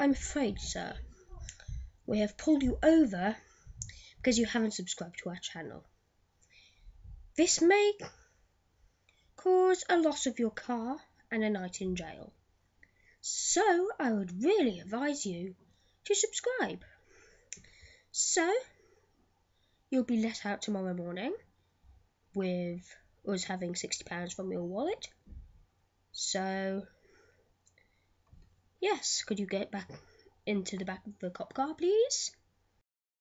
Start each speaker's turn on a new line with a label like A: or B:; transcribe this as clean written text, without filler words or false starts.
A: I'm afraid, sir, we have pulled you over because you haven't subscribed to our channel. This may cause a loss of your car and a night in jail. So I would really advise you to subscribe. So you'll be let out tomorrow morning with us having £60 from your wallet. So yes, could you get back into the back of the cop car, please?